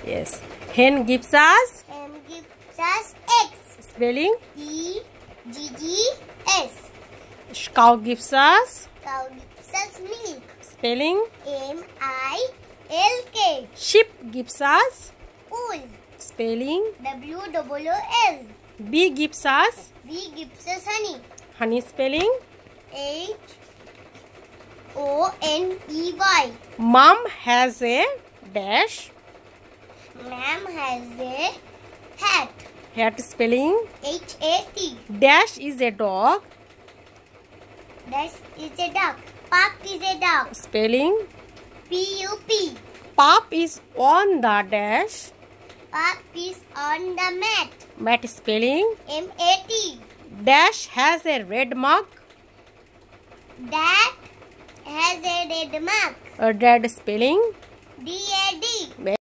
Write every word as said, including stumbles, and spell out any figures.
Yes. Hen gives us. Hen gives us eggs. Spelling. E G G S. Cow gives us. Cow gives us milk. Spelling. M I L K. Sheep gives us. Wool. Spelling. W O L. Bee gives us. Bee gives us honey. Honey spelling. H O N E Y. Mom has a dash. Ma'am has a hat. Hat spelling. H A T. Dash is a dog. Dash is a duck. Pup is a dog. Spelling. P U P. Pup is on the dash. Pup is on the mat. Mat spelling. M A T. Dash has a red mark. That has a red mark. A red spelling. D A D.